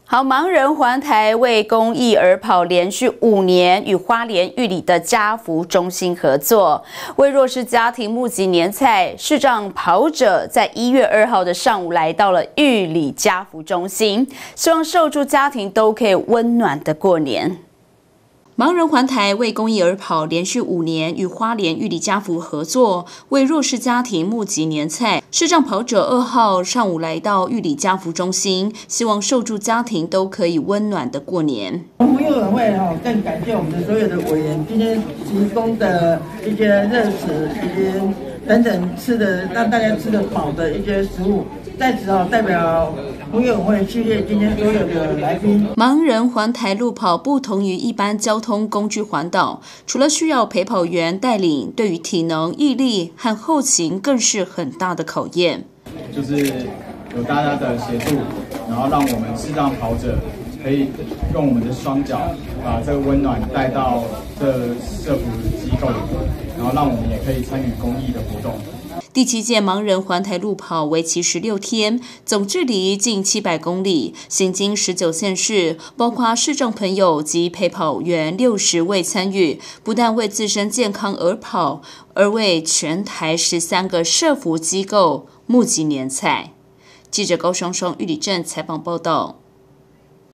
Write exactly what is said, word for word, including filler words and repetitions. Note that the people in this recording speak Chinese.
好，盲人环台为公益而跑，连续五年与花莲玉里的家福中心合作，为弱势家庭募集年菜。视障跑者在一月二号的上午来到了玉里家福中心，希望受助家庭都可以温暖的过年。 盲人环台为公益而跑，连续五年与花莲玉里家福合作，为弱势家庭募集年菜。视障跑者二号上午来到玉里家福中心，希望受助家庭都可以温暖的过年。 红幼委会哈更感谢我们的所有的委员今天提供的一些热食以及等等吃的让大家吃得饱的一些食物。 在此哦，代表红友会系列今天所有的来宾。 盲人环台路跑不同于一般交通工具环岛，除了需要陪跑员带领，对于体能、毅力和后勤更是很大的考验。 就是有大家的协助，然后让我们视障跑者可以用我们的双脚把这个温暖带到这社福机构里，然后让我们也可以参与公益的活动。 第七届盲人环台路跑为期十六天，总距离近七百公里，行经十九县市，包括视障朋友及陪跑员六十位参与，不但为自身健康而跑，而为全台十三个社福机构募集年菜。记者高双双玉里镇采访报道。